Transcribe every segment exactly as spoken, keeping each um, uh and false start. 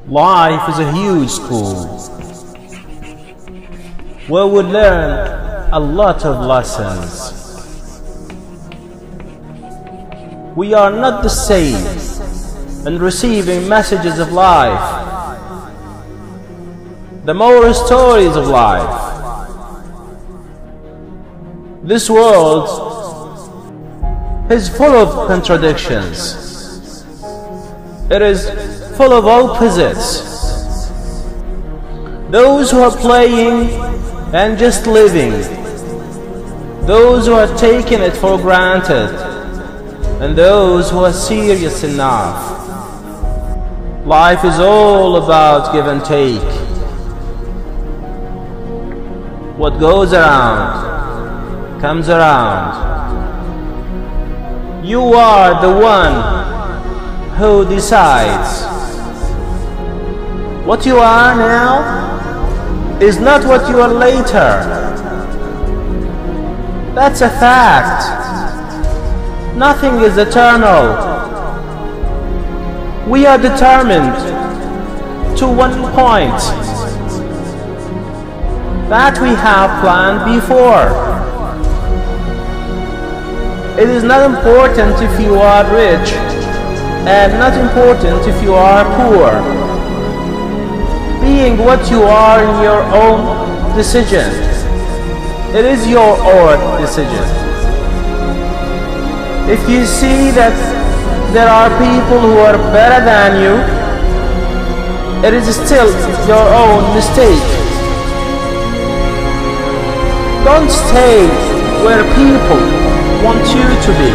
Life is a huge school where we learn a lot of lessons. We are not the same in receiving messages of life, the moral stories of life. This world is full of contradictions. It is full of opposites. Those who are playing and just living, those who are taking it for granted, and those who are serious enough. Life is all about give and take. What goes around comes around. You are the one who decides. What you are now is not what you are later. That's a fact. Nothing is eternal. We are determined to one point that we have planned before. It is not important if you are rich and not important if you are poor. Being what you are in your own decision. It is your own decision. If you see that there are people who are better than you, it is still your own mistake. Don't stay where people want you to be.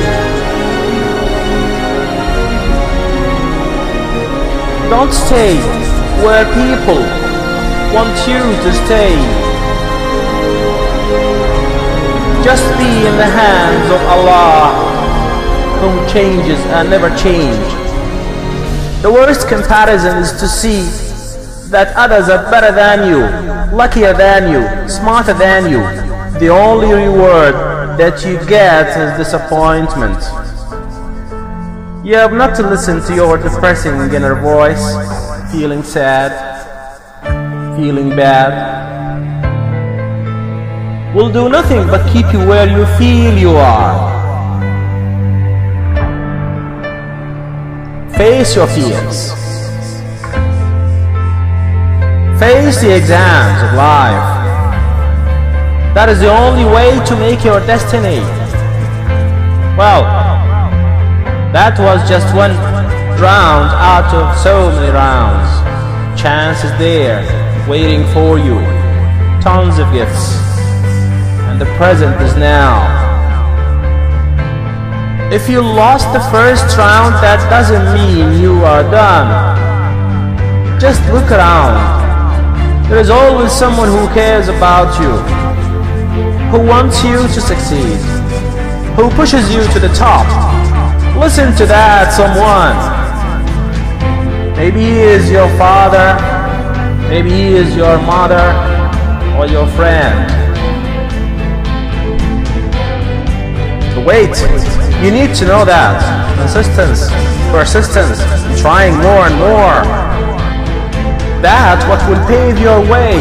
Don't stay where people want you to stay. Just be in the hands of Allah, who changes and never change. The worst comparison is to see that others are better than you, luckier than you, smarter than you. The only reward that you get is disappointment. You have not to listen to your depressing inner voice, feeling sad, feeling bad. Will do nothing but keep you where you feel you are. Face your fears. Face the exams of life. That is the only way to make your destiny. Well, that was just one round out of so many rounds. Chance is there, waiting for you. Tons of gifts. And the present is now. If you lost the first round, that doesn't mean you are done. Just look around. There is always someone who cares about you, who wants you to succeed, who pushes you to the top. Listen to that someone. Maybe he is your father, maybe he is your mother, or your friend. So wait. You need to know that consistence, persistence, trying more and more, that's what will pave your way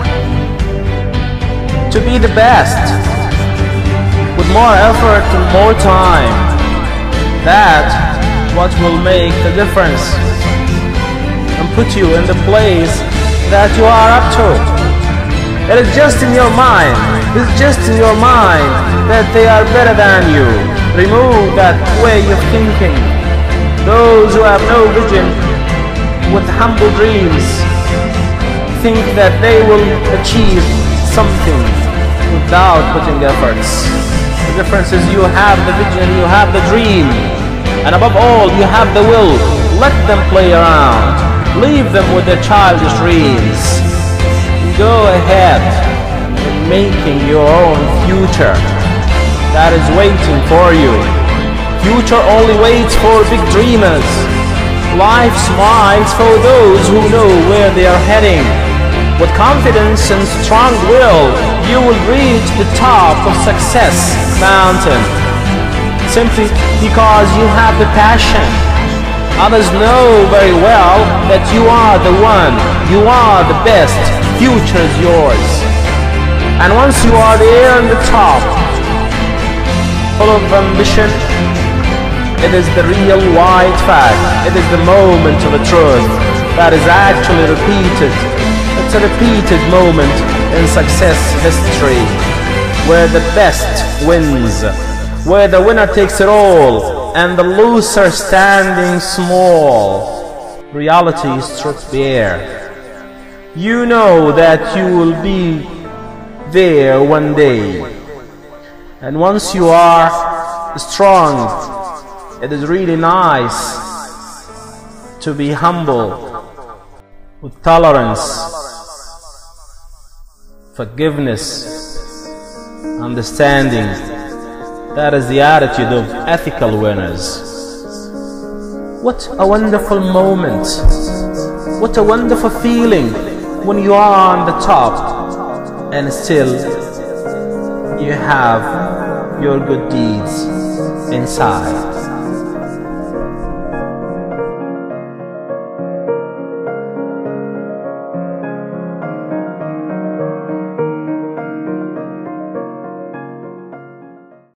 to be the best. With more effort and more time, that's what will make the difference and put you in the place that you are up to. It is just in your mind, it is just in your mind that they are better than you. Remove that way of thinking. Those who have no vision, with humble dreams, think that they will achieve something without putting efforts. The difference is you have the vision, you have the dream, and above all, you have the will. Let them play around. Leave them with their childish dreams. Go ahead in making your own future that is waiting for you. Future only waits for big dreamers. Life smiles for those who know where they are heading. With confidence and strong will, you will reach the top of success mountain. Simply because you have the passion, Others know very well that you are the one, you are the best, future is yours. And once you are there on the top, full of ambition, it is the real white fact, it is the moment of the truth that is actually repeated. It's a repeated moment in success history, where the best wins, where the winner takes it all and the loser standing small. Reality is truth bare. You know that you will be there one day, and once you are strong, it is really nice to be humble, with tolerance, forgiveness, understanding. That is the attitude of ethical winners. What a wonderful moment, what a wonderful feeling when you are on the top and still you have your good deeds inside.